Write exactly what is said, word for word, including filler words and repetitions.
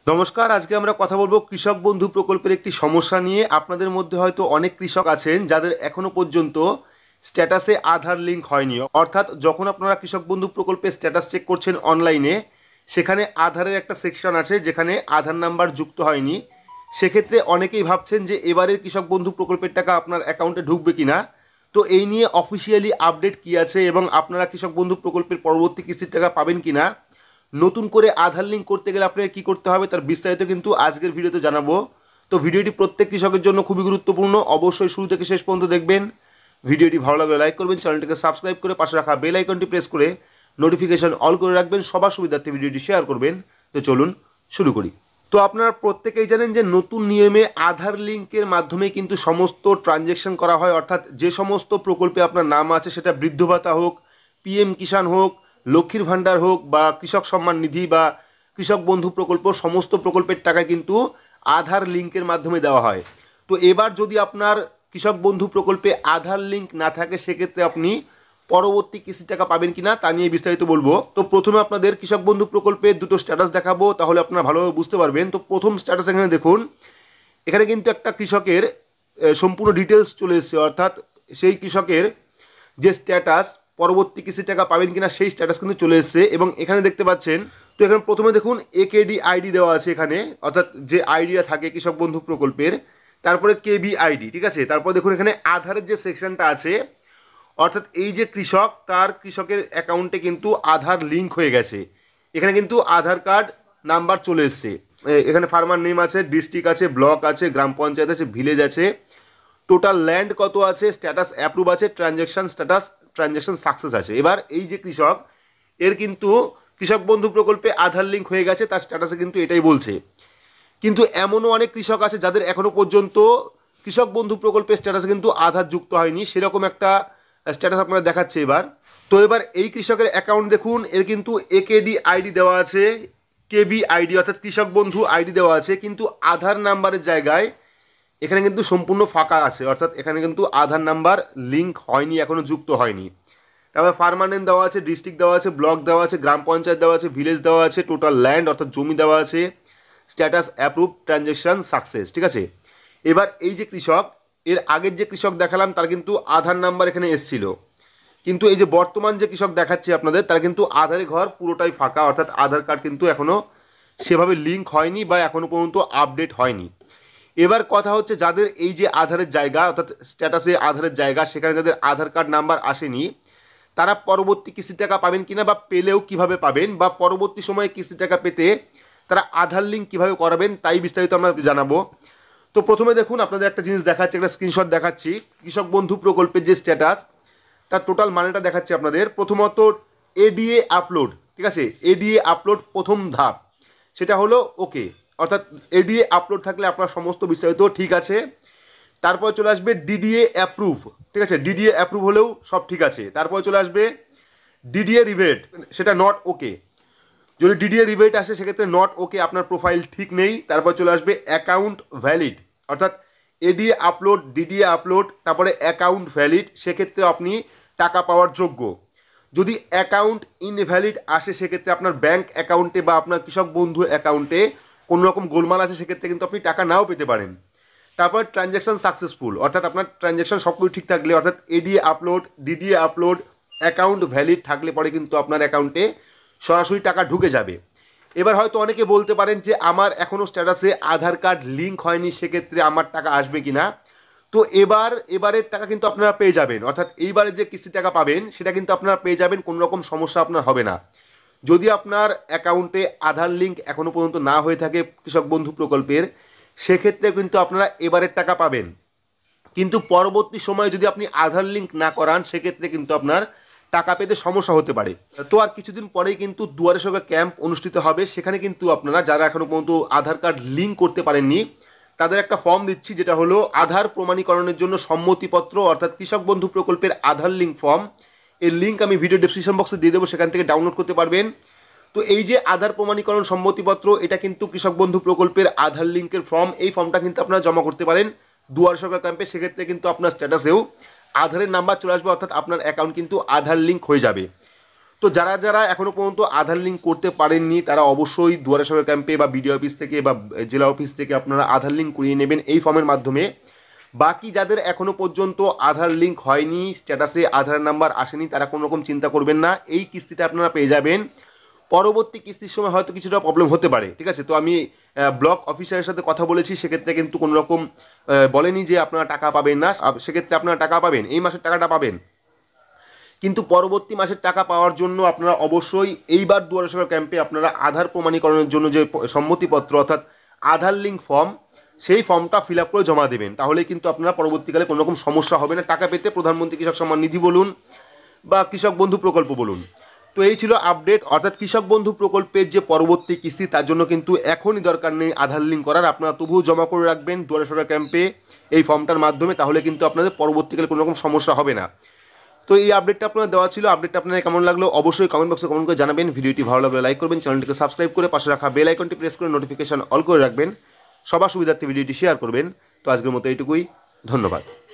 নমস্কার। আজকে আমরা কথা বলবো কৃষক বন্ধু প্রকল্পের একটি সমস্যা নিয়ে। আপনাদের মধ্যে হয়তো অনেক কৃষক আছেন যাদের এখনো পর্যন্ত স্ট্যাটাসে আধার লিঙ্ক হয়নি, অর্থাৎ যখন আপনারা কৃষক বন্ধু প্রকল্পের স্ট্যাটাস চেক করছেন অনলাইনে, সেখানে আধারের একটা সেকশন আছে যেখানে আধার নাম্বার যুক্ত হয়নি। সেক্ষেত্রে অনেকেই ভাবছেন যে এবারের কৃষক বন্ধু প্রকল্পের টাকা আপনার অ্যাকাউন্টে ঢুকবে কিনা। তো এই নিয়ে অফিসিয়ালি আপডেট কী আছে এবং আপনারা কৃষক বন্ধু প্রকল্পের পরবর্তী কিস্তির টাকা পাবেন কিনা, নতুন করে আধার লিঙ্ক করতে গেলে আপনাকে কী করতে হবে তার বিস্তারিত কিন্তু আজকের ভিডিওতে জানাবো। তো ভিডিওটি প্রত্যেক কৃষকের জন্য খুবই গুরুত্বপূর্ণ, অবশ্যই শুরু থেকে শেষ পর্যন্ত দেখবেন। ভিডিওটি ভালো লাগলে লাইক করবেন, চ্যানেলটিকে সাবস্ক্রাইব করে পাশে রাখা বেল আইকনটি প্রেস করে নোটিফিকেশন অল করে রাখবেন, সবার সুবিধার্থে ভিডিওটি শেয়ার করবেন। তো চলুন শুরু করি। তো আপনারা প্রত্যেকেই জানেন যে নতুন নিয়মে আধার লিঙ্কের মাধ্যমে কিন্তু সমস্ত ট্রানজ্যাকশন করা হয়, অর্থাৎ যে সমস্ত প্রকল্পে আপনার নাম আছে, সেটা বৃদ্ধ ভাতা হোক, পিএম কিষাণ হোক, লক্ষ্মীর ভাণ্ডার হোক বা কৃষক সম্মান নিধি বা কৃষক বন্ধু প্রকল্প, সমস্ত প্রকল্পের টাকা কিন্তু আধার লিঙ্কের মাধ্যমে দেওয়া হয়। তো এবার যদি আপনার কৃষক বন্ধু প্রকল্পে আধার লিঙ্ক না থাকে, সেক্ষেত্রে আপনি পরবর্তী কিস্তির টাকা পাবেন কিনা তা নিয়ে বিস্তারিত বলবো। তো প্রথমে আপনাদের কৃষক বন্ধু প্রকল্পের দুটো স্ট্যাটাস দেখাবো, তাহলে আপনারা ভালোভাবে বুঝতে পারবেন। তো প্রথম স্ট্যাটাস এখানে দেখুন, এখানে কিন্তু একটা কৃষকের সম্পূর্ণ ডিটেলস চলে এসেছে, অর্থাৎ সেই কৃষকের যে স্ট্যাটাস পরবর্তী কিস্তির টাকা পাবেন কিনা সেই স্ট্যাটাস কিন্তু চলে এসেছে। এবং এখানে দেখতে পাচ্ছেন, তো এখানে প্রথমে দেখুন একেডি আইডি দেওয়া আছে এখানে, অর্থাৎ যে আইডিটা থাকে কৃষক বন্ধু প্রকল্পের, তারপরে কেবি আইডি, ঠিক আছে। তারপর দেখুন এখানে আধারের যে সেকশনটা আছে, অর্থাৎ এই যে কৃষক, তার কৃষকের অ্যাকাউন্টে কিন্তু আধার লিঙ্ক হয়ে গেছে। এখানে কিন্তু আধার কার্ড নাম্বার চলে এসছে। এখানে ফার্মার নেম আছে, ডিস্ট্রিক্ট আছে, ব্লক আছে, গ্রাম পঞ্চায়েত আছে, ভিলেজ আছে, টোটাল ল্যান্ড কত আছে, স্ট্যাটাস অ্যাপ্রুভ আছে, ট্রানজ্যাকশন স্ট্যাটাস ট্রানজ্যাকশন সাকসেস আছে। এবার এই যে কৃষক, এর কিন্তু কৃষক বন্ধু প্রকল্পে আধার লিঙ্ক হয়ে গেছে, তার স্ট্যাটাসে কিন্তু এটাই বলছে। কিন্তু এমনও অনেক কৃষক আছে যাদের এখনও পর্যন্ত কৃষক বন্ধু প্রকল্পের স্ট্যাটাসে কিন্তু আধার যুক্ত হয়নি, সেরকম একটা স্ট্যাটাস আপনারা দেখাচ্ছে এবার। তো এবার এই কৃষকের অ্যাকাউন্ট দেখুন, এর কিন্তু একেডি আইডি দেওয়া আছে, কেবি আইডি অর্থাৎ কৃষক বন্ধু আইডি দেওয়া আছে, কিন্তু আধার নাম্বারের জায়গায় এখানে কিন্তু সম্পূর্ণ ফাঁকা আছে, অর্থাৎ এখানে কিন্তু আধার নাম্বার লিঙ্ক হয়নি, এখনও যুক্ত হয়নি। তারপর ফার্মার নেম দেওয়া আছে, ডিস্ট্রিক্ট দেওয়া আছে, ব্লক দেওয়া আছে, গ্রাম পঞ্চায়েত দেওয়া আছে, ভিলেজ দেওয়া আছে, টোটাল ল্যান্ড অর্থাৎ জমি দেওয়া আছে, স্ট্যাটাস অ্যাপ্রুভ ট্রানজ্যাকশন সাকসেস, ঠিক আছে। এবার এই যে কৃষক, এর আগের যে কৃষক দেখালাম তার কিন্তু আধার নাম্বার এখানে এসেছিল, কিন্তু এই যে বর্তমান যে কৃষক দেখাচ্ছি আপনাদের, তার কিন্তু আধারের ঘর পুরোটাই ফাঁকা, অর্থাৎ আধার কার্ড কিন্তু এখনও সেভাবে লিঙ্ক হয়নি বা এখনও পর্যন্ত আপডেট হয়নি। এবার কথা হচ্ছে, যাদের এই যে আধারের জায়গা অর্থাৎ স্ট্যাটাসে আধারের জায়গা, সেখানে যাদের আধার কার্ড নাম্বার আসেনি, তারা পরবর্তী কিস্তির টাকা পাবেন কিনা বা পেলেও কিভাবে পাবেন, বা পরবর্তী সময়ে কিস্তির টাকা পেতে তারা আধার লিঙ্ক কীভাবে করাবেন, তাই বিস্তারিত আমরা জানাবো। তো প্রথমে দেখুন, আপনাদের একটা জিনিস দেখাচ্ছি, একটা স্ক্রিনশট দেখাচ্ছি কৃষক বন্ধু প্রকল্পের যে স্ট্যাটাস, তার টোটাল মানেটা দেখাচ্ছি আপনাদের। প্রথমত এডিএ আপলোড, ঠিক আছে, এডিএ আপলোড প্রথম ধাপ, সেটা হলো ওকে, অর্থাৎ এডিএ আপলোড থাকলে আপনার সমস্ত বিস্তারিত ঠিক আছে। তারপর চলে আসবে ডিডিএ অ্যাপ্রুভ, ঠিক আছে, ডিডিএ অ্যাপ্রুভ হলেও সব ঠিক আছে। তারপর চলে আসবে ডিডিএ রিভেট, সেটা নট ওকে। যদি ডিডিএ রিভেট আসে সেক্ষেত্রে নট ওকে, আপনার প্রোফাইল ঠিক নেই। তারপর চলে আসবে অ্যাকাউন্ট ভ্যালিড, অর্থাৎ এডিএ আপলোড, ডিডিএ আপলোড, তারপরে অ্যাকাউন্ট ভ্যালিড, সেক্ষেত্রে আপনি টাকা পাওয়ার যোগ্য। যদি অ্যাকাউন্ট ইনভ্যালিড আসে, সেক্ষেত্রে আপনার ব্যাঙ্ক অ্যাকাউন্টে বা আপনার কৃষক বন্ধু অ্যাকাউন্টে কোনো রকম গোলমাল আছে, সেক্ষেত্রে কিন্তু আপনি টাকা নাও পেতে পারেন। তারপর ট্রানজ্যাকশন সাকসেসফুল, অর্থাৎ আপনার ট্রানজ্যাকশন সব কিছু ঠিক থাকলে, অর্থাৎ ADA upload, DDA upload, account valid থাকলে পরে কিন্তু আপনার অ্যাকাউন্টে সরাসরি টাকা ঢুকে যাবে। এবার হয়তো অনেকে বলতে পারেন যে আমার এখনও স্ট্যাটাসে আধার কার্ড লিঙ্ক হয়নি, সেক্ষেত্রে আমার টাকা আসবে কি না। তো এবার এবারের টাকা কিন্তু আপনারা পেয়ে যাবেন, অর্থাৎ এইবারে যে কিস্তি টাকা পাবেন সেটা কিন্তু আপনারা পেয়ে যাবেন, কোনো রকম সমস্যা আপনার হবে না। যদি আপনার অ্যাকাউন্টে আধার লিঙ্ক এখনও পর্যন্ত না হয়ে থাকে কৃষক বন্ধু প্রকল্পের, সেক্ষেত্রে কিন্তু আপনারা এবারের টাকা পাবেন। কিন্তু পরবর্তী সময়ে যদি আপনি আধার লিঙ্ক না করান, সেক্ষেত্রে কিন্তু আপনার টাকা পেতে সমস্যা হতে পারে। তো আর কিছুদিন পরেই কিন্তু দুয়ারে সরকার ক্যাম্প অনুষ্ঠিত হবে, সেখানে কিন্তু আপনারা যারা এখনও পর্যন্ত আধার কার্ড লিঙ্ক করতে পারেননি, তাদের একটা ফর্ম দিচ্ছি, যেটা হলো আধার প্রমাণীকরণের জন্য সম্মতিপত্র, অর্থাৎ কৃষক বন্ধু প্রকল্পের আধার লিঙ্ক ফর্ম। এর লিঙ্ক আমি ভিডিও ডেসক্রিপশন বক্সে দিয়ে দেবো, সেখান থেকে ডাউনলোড করতে পারবেন। তো এই যে আধার প্রমাণীকরণ সম্মতিপত্র, এটা কিন্তু কৃষক বন্ধু প্রকল্পের আধার লিঙ্কের ফর্ম। এই ফর্মটা কিন্তু আপনারা জমা করতে পারেন দুয়ারে সরকার ক্যাম্পে, সেক্ষেত্রে কিন্তু আপনার স্ট্যাটাসেও আধারের নাম্বার চলে আসবে, অর্থাৎ আপনার অ্যাকাউন্ট কিন্তু আধার লিঙ্ক হয়ে যাবে। তো তো যারা যারা এখনও পর্যন্ত আধার লিঙ্ক করতে পারেননি তারা অবশ্যই দুয়ারে সরকার ক্যাম্পে বা বিডিও অফিস থেকে বা জেলা অফিস থেকে আপনারা আধার লিঙ্ক করিয়ে নেবেন এই ফর্মের মাধ্যমে। বাকি যাদের এখনও পর্যন্ত আধার লিঙ্ক হয়নি, স্ট্যাটাসে আধার নাম্বার আসেনি, তারা কোনো রকম চিন্তা করবেন না, এই কিস্তিটা আপনারা পেয়ে যাবেন। পরবর্তী কিস্তির সময় হয়তো কিছুটা প্রবলেম হতে পারে, ঠিক আছে। তো আমি ব্লক অফিসারের সাথে কথা বলেছি, সেক্ষেত্রে কিন্তু কোনো রকম বলেনি যে আপনারা টাকা পাবেন না, সেক্ষেত্রে আপনারা টাকা পাবেন, এই মাসের টাকাটা পাবেন। কিন্তু পরবর্তী মাসের টাকা পাওয়ার জন্য আপনারা অবশ্যই এইবার দুয়ারে সরকার ক্যাম্পে আপনারা আধার প্রমাণীকরণের জন্য যে সম্মতিপত্র অর্থাৎ আধার লিঙ্ক ফর্ম, সেই ফর্মটা ফিল আপ করে জমা দেবেন। তাহলে কিন্তু আপনারা পরবর্তীকালে কোনো রকম সমস্যা হবে না টাকা পেতে, প্রধানমন্ত্রী কৃষক সম্মান নিধি বলুন বা কৃষক বন্ধু প্রকল্প বলুন। তো এই ছিল আপডেট, অর্থাৎ কৃষক বন্ধু প্রকল্পের যে পরবর্তী কিস্তি তার জন্য কিন্তু এখনই দরকার নেই আধার লিঙ্ক করার, আপনারা তবুও জমা করে রাখবেন দুয়ারে সরকার ক্যাম্পে এই ফর্মটার মাধ্যমে, তাহলে কিন্তু আপনাদের পরবর্তীকালে কোনো রকম সমস্যা হবে না। তো এই আপডেটটা আপনার দেওয়া ছিল। আপডেটটা আপনার কেমন লাগলো অবশ্যই কমেন্ট বক্সে কমেন্ট করে জানাবেন। ভিডিওটি ভালো লাগলে লাইক করবেন, চ্যানেলটিকে সাবস্ক্রাইব করে পাশে রাখা বেল আইকনটি প্রেস করে নোটিফিকেশন অল করে রাখবেন, সবার সুবিধার্থে ভিডিওটি শেয়ার করবেন। তো আজকের মতো এইটুকুই, ধন্যবাদ।